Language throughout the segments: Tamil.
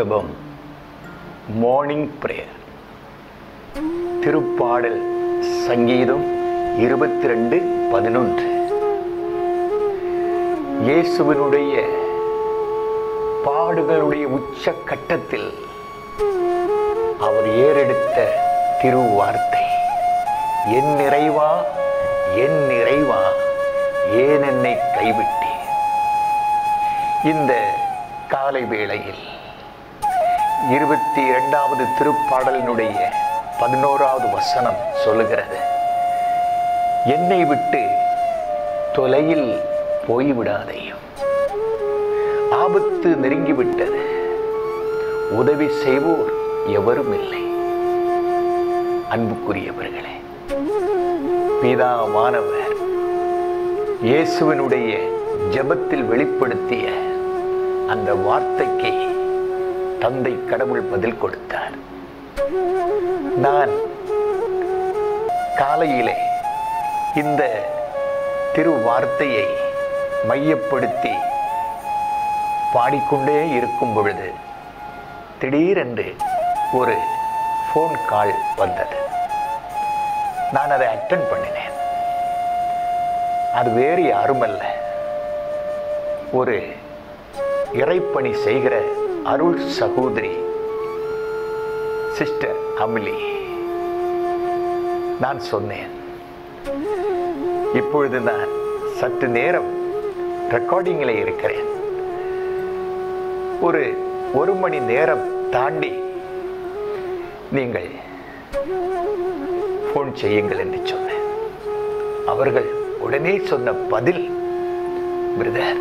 ஜெபம், மார்னிங் பிரேயர். திருப்பாடல் சங்கீதம் 22:11. இயேசுவினுடைய பாடுகளுடைய உச்ச கட்டத்தில் அவர் ஏறெடுத்த திருவார்த்தை, என் நிறைவா என் நிறைவா ஏன் என்னை கைவிட்டீர். இந்த காலை வேளையில் 22வது திருப்பாடலினுடைய 11வது வசனம் சொல்லுகிறது, என்னை விட்டு தொலையில் போய்விடாதையும், ஆபத்து நெருங்கிவிட்டது, உதவி செய்வோர் எவரும் இல்லை. அன்புக்குரியவர்களே, பிதாவானவர் இயேசுவினுடைய ஜெபத்தில் வெளிப்படுத்திய அந்த வார்த்தைக்கு தந்தை கடவுள் பதில் கொடுத்தார். நான் காலையிலே இந்த திருவார்த்தையை மையப்படுத்தி பாடிக்கொண்டே இருக்கும் பொழுது திடீரென்று ஒரு ஃபோன் கால் வந்தது. நான் அதை அட்டெண்ட் பண்ணினேன். அது வேறு யாருமல்ல, ஒரு இறைப்பணி செய்கிற அருள் சகோதரி சிஸ்டர் அமிலி. நான் சொன்னேன், இப்பொழுது நான் சற்று நேரம் ரெக்கார்டிங்கில் இருக்கிறேன், ஒரு மணி நேரம் தாண்டி நீங்கள் ஃபோன் செய்யுங்கள் என்று சொன்னேன். அவர்கள் உடனே சொன்ன பதில், பிரதர்,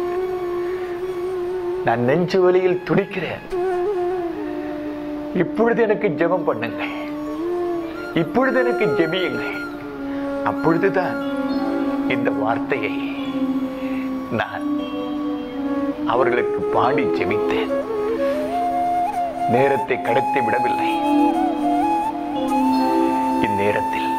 நான் நெஞ்சு வலியில் துடிக்கிறேன், இப்பொழுது எனக்கு ஜெபம் பண்ணுங்கள், இப்பொழுது எனக்கு ஜெபியுங்கள். அப்பொழுதுதான் இந்த வார்த்தையை நான் அவர்களுக்கு பாடி ஜெபித்தேன். நேரத்தை கடத்தி விடவில்லை. இந்நேரத்தில்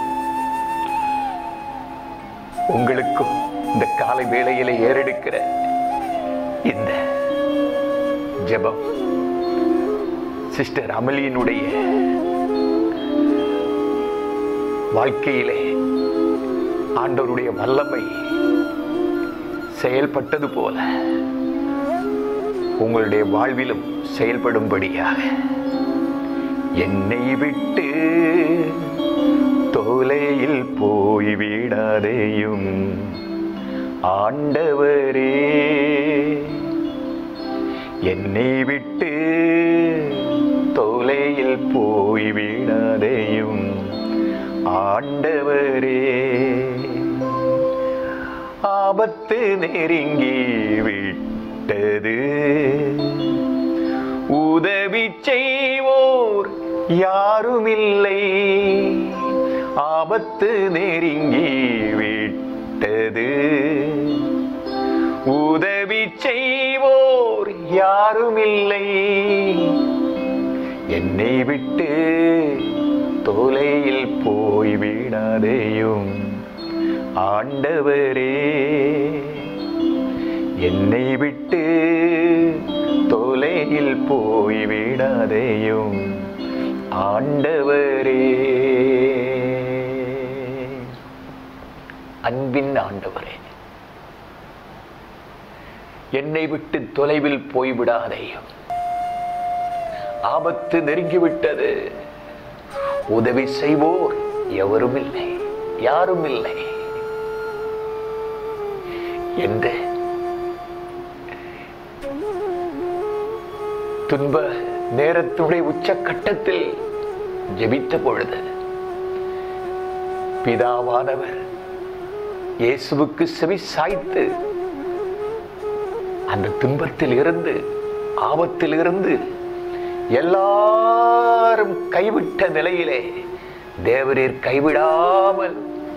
உங்களுக்கும் இந்த காலை வேளையிலே ஏறெடுக்கிற இந்த ஜெபம் சிஸ்டர் அமலியினுடைய வாழ்க்கையிலே ஆண்டவருடைய வல்லமை செயல்பட்டது போல உங்களுடைய வாழ்விலும் செயல்படும்படியாக, என்னை விட்டு தொலையில் போய்விடாதேயும் ஆண்டவரே, என்னை விட்டு தொலையில் போய்விடாதேயும் ஆண்டவரே, ஆபத்து நெருங்கி விட்டது, உதவி செய்வோர் யாருமில்லை, ஆபத்து நெருங்கி விட்டது, உதவி செய்வோர் யாருமில்லை, என்னை விட்டு தொலையில் போய்விடாதேயும் ஆண்டவரே, என்னை விட்டு தொலையில் போய்விடாதேயும் ஆண்டவரே. அன்பின் ஆண்டவரே, என்னை விட்டு தொலைவில் போய்விடாதேயும், ஆபத்து நெருங்கிவிட்டது, உதவி செய்வோர் எவரும் இல்லை, யாரும் இல்லை என்று துன்ப நேரத்துடைய உச்சக்கட்டத்தில் ஜெபித்த பொழுது பிதாவானவர் இயேசுவுக்கு செவி சாய்த்து அந்த துன்பத்தில் இருந்து, ஆபத்தில் இருந்து, எல்லாரும் கைவிட்ட நிலையிலே தேவரீர் கைவிடாமல்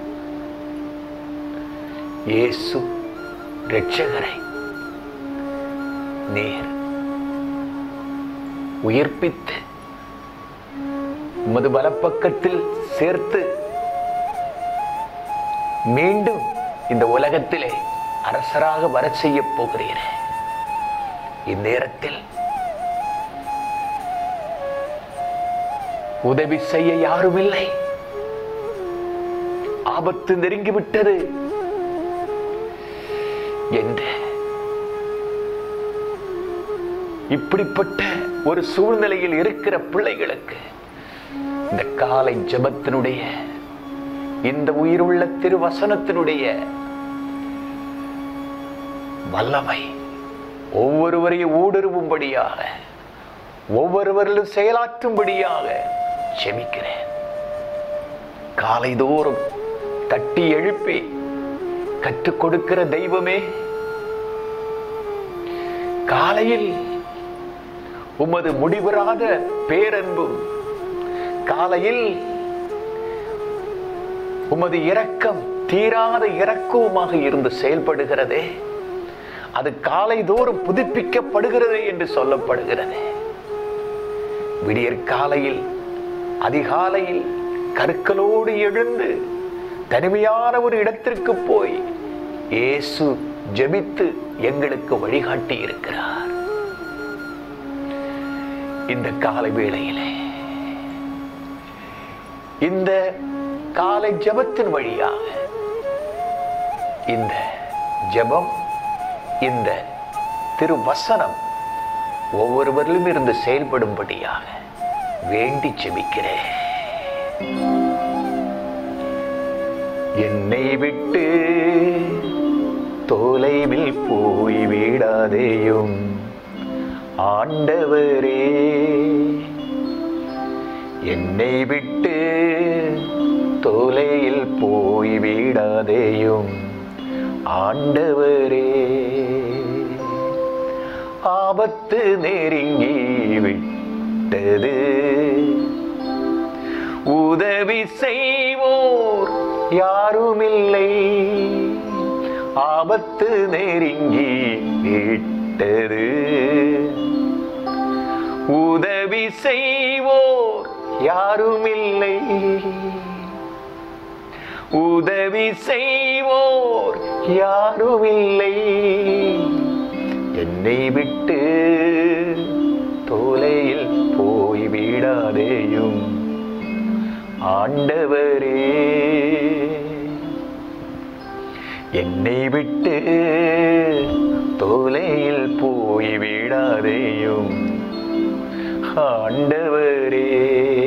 இயேசு இரட்சகரை நீர் உயிர்ப்பித்து உமது வலப்பக்கத்தில் சேர்த்து மீண்டும் இந்த உலகத்திலே அரசராக வர செய்ய போகிறீர். இந்நேரத்தில் உதவி செய்ய யாரும் இல்லை. ஆபத்து நெருங்கிவிட்டது என்று இப்படிப்பட்ட ஒரு சூழ்நிலையில் இருக்கிற பிள்ளைகளுக்கு இந்த காலை ஜெபத்தினுடைய, இந்த உயிருள்ள திருவசனத்தினுடைய வல்லமை ஒவ்வொருவரையும் ஊடுருவும்படியாக, ஒவ்வொருவரிலும் செயலாற்றும்படியாக ஜெபிக்கிறேன். காலைதோறும் தட்டி எழுப்பி கற்றுக் கொடுக்கிற தெய்வமே, காலையில் உமது முடிவராத பேரன்பும், காலையில் உமது இரக்கம் தீராத இரக்கவுமாக இருந்து செயல்படுகிறதே, அது காலைதோறும் புதுப்பிக்கப்படுகிறது என்று சொல்லப்படுகிறது. விடியற் காலையில் அதிகாலையில் கருக்களோடு எழுந்து தனிமையான ஒரு இடத்திற்கு போய் இயேசு ஜெபித்து எங்களுக்கு வழிகாட்டி இருக்கிறார். இந்த காலை வேளையிலே இந்த காலை ஜெபத்தின் வழியாக இந்த ஜெபம், இந்த திருவசனம் ஒவ்வொருவரிலும் இருந்து செயல்படும்படியாக வேண்டி ஜெபிக்கிறேன். என்னை விட்டு தொலைவில் போய் விடாதேயும் ஆண்டவரே, என்னை விட்டு தொலையில் போய் விடாதேயும் ஆண்டவரே, ஆபத்து நெருங்கி விட்டது, உதவி செய்வோர் யாருமில்லை, ஆபத்து நெருங்கி விட்டது, உதவி செய்வோர் யாருமில்லை, உதவி செய்வோர் யாருமில்லை, என்னை விட்டு தொலையில் போய் விடாதேயும் ஆண்டவரே, என்னை விட்டு தொலையில் போய் விடாதேயும் ஆண்டவரே.